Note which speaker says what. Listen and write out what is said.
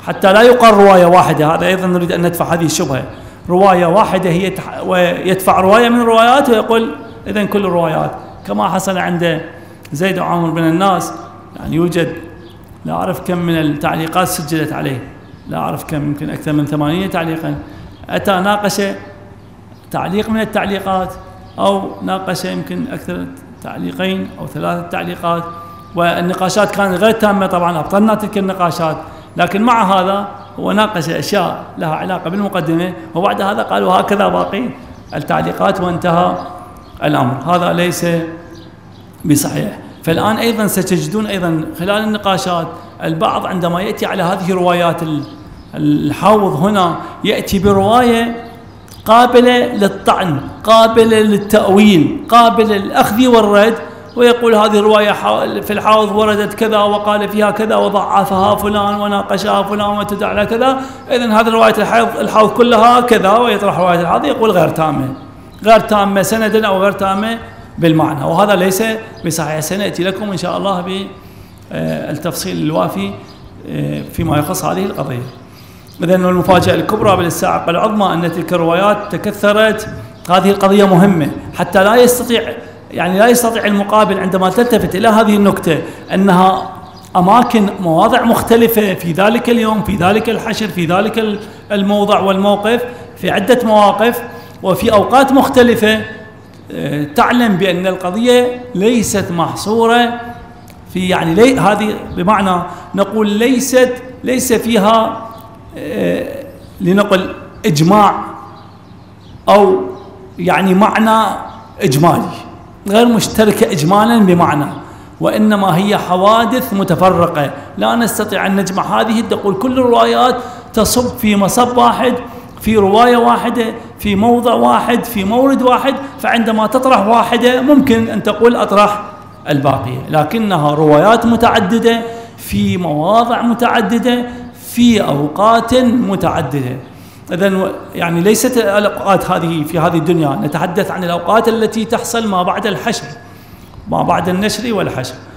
Speaker 1: حتى لا يقال رواية واحدة. هذا أيضا نريد أن ندفع هذه الشبهة، رواية واحدة هي ويدفع رواية من الروايات ويقول إذن كل الروايات، كما حصل عند زيد وعامر بن الناس. يعني يوجد لا أعرف كم من التعليقات سجلت عليه، لا أعرف كم، يمكن أكثر من 80 تعليقا. أتى ناقش تعليق من التعليقات، أو ناقش يمكن أكثر تعليقين أو 3 تعليقات، والنقاشات كانت غير تامة. طبعا أبطلنا تلك النقاشات، لكن مع هذا هو ناقش أشياء لها علاقة بالمقدمة، وبعد هذا قال وهكذا باقي التعليقات وانتهى الأمر. هذا ليس بصحيح. فالآن أيضا ستجدون أيضا خلال النقاشات البعض عندما يأتي على هذه الروايات، الحوض هنا يأتي برواية قابلة للطعن، قابلة للتأويل، قابلة للأخذ والرد، ويقول هذه الرواية في الحوض وردت كذا وقال فيها كذا وضعفها فلان وناقشها فلان وتدعى على كذا، إذن هذه رواية الحوض كلها كذا، ويطرح رواية الحوض يقول غير تامة، غير تامة سندا أو غير تامة بالمعنى، وهذا ليس بصحيح. سنأتي لكم إن شاء الله بالتفصيل الوافي فيما يخص هذه القضية. إذن المفاجأة الكبرى بل الصاعقة العظمى أن تلك الروايات تكثرت. هذه القضية مهمة حتى لا يستطيع المقابل عندما تلتفت إلى هذه النكتة أنها أماكن مواضع مختلفة في ذلك اليوم، في ذلك الحشر، في ذلك الموضع والموقف، في عدة مواقف وفي أوقات مختلفة، تعلم بأن القضية ليست محصورة في هذه، بمعنى نقول ليس فيها لنقل إجماع أو معنى إجمالي، غير مشتركة إجمالا بمعنى، وإنما هي حوادث متفرقة. لا نستطيع أن نجمع هذه، تقول كل الروايات تصب في مصب واحد، في رواية واحدة، في موضع واحد، في مورد واحد، فعندما تطرح واحدة ممكن أن تقول أطرح الباقية، لكنها روايات متعددة في مواضع متعددة في أوقات متعددة. إذن ليست الأوقات هذه في هذه الدنيا، نتحدث عن الأوقات التي تحصل ما بعد الحشر، ما بعد النشر والحشر.